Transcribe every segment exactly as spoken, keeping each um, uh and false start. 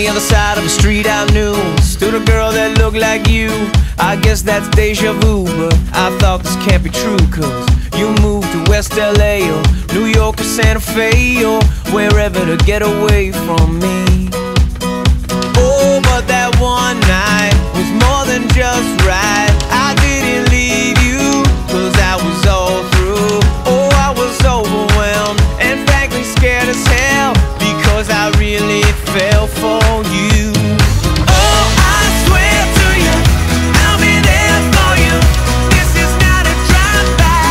On the other side of the street I knew stood a girl that looked like you. I guess that's deja vu, but I thought this can't be true. Cause you moved to West L A or New York or Santa Fe or wherever to get away from me. Oh, but that one night was more than just right. I didn't leave you cause I was all through. Oh, I was overwhelmed and frankly scared as hell because I really fell for you. Oh, I swear to you, I'll be there for you. This is not a drive-by.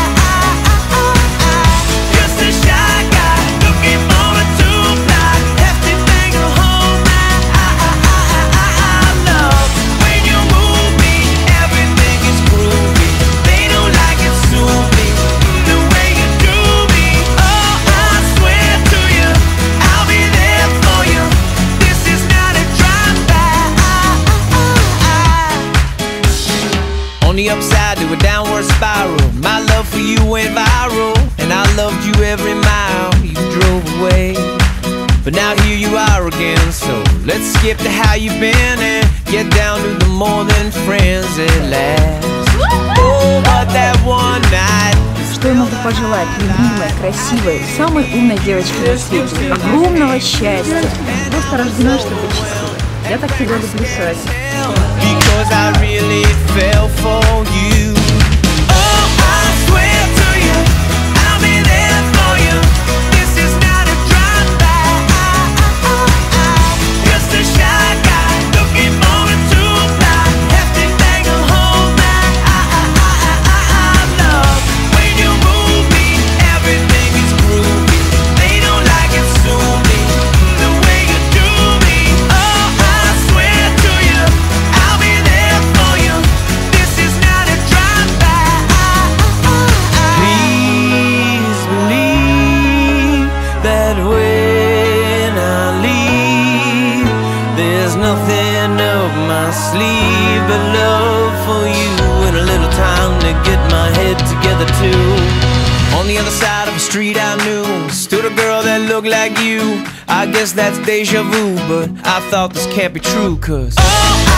Just a shy guy looking for a two-fly hefty thing to hold my love. When you move me, everything is groovy. They don't like it, sue me the way you do me. Oh, I swear to you, I'll be there for you. This is not a drive-by. On the upside to a downward spiral, my love for you went viral, and I loved you every mile you drove away. But now here you are again, so let's skip to how you've been and get down to the more than friends at last. Oh, but that one night. Что я могу пожелать любимой, красивой, самой умной девочке на свете? Огромного счастья. Просто рождена, чтобы быть счастливой. Я так тебя люблю, Саша. Because I really fell for you. Oh, I swear to you, I'll be there for you. This is not a drive-by. Just a shy guy looking for a two-fly hefty thing to hold my love. When you move me, everything is groovy. They don't like it, sue me the way you do me. Oh, I swear to you, I'll be there for you. This is not a drive-by. Please believe that when I leave, there's nothing up my sleeve but love for you and a little time to get my head together too. On the other side of the street I knew stood a girl that looked like you. I guess that's deja vu, but I thought this can't be true. Cause oh,